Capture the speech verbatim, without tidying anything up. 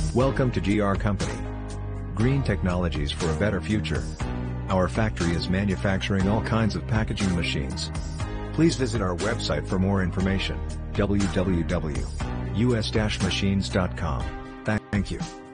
Welcome to G R Company. Green technologies for a better future. Our factory is manufacturing all kinds of packaging machines. Please visit our website for more information, w w w dot u s dash machines dot com. Thank you.